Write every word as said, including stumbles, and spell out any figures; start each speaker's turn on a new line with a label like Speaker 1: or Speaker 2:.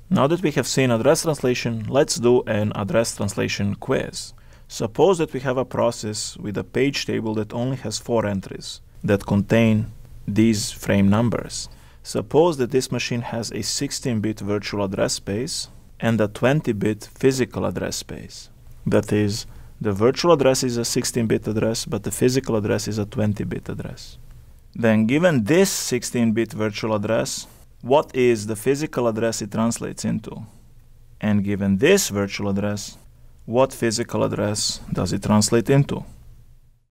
Speaker 1: Now that we have seen address translation, let's do an address translation quiz. Suppose that we have a process with a page table that only has four entries that contain these frame numbers. Suppose that this machine has a sixteen bit virtual address space and a twenty bit physical address space. That is, the virtual address is a sixteen bit address, but the physical address is a twenty bit address. Then, given this sixteen bit virtual address, what is the physical address it translates into? And given this virtual address, what physical address does it translate into?